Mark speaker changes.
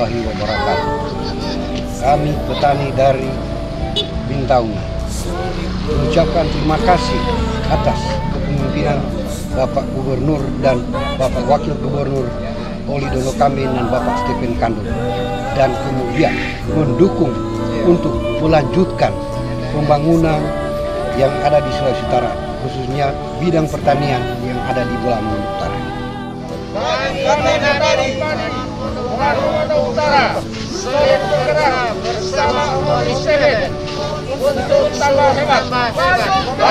Speaker 1: warahmatullahi wabarakatuh. Kami petani dari Bintauna mengucapkan terima kasih atas kepemimpinan Bapak Gubernur dan Bapak Wakil Gubernur Oli Dono Kamben dan Bapak Stephen Kandung, dan kemudian mendukung untuk melanjutkan pembangunan yang ada di Sulawesi Utara, khususnya bidang pertanian yang ada di Bulamun Utara.
Speaker 2: Kami dari Bulamun Utara selalu bergerak bersama Oli Seven untuk tambah hebat.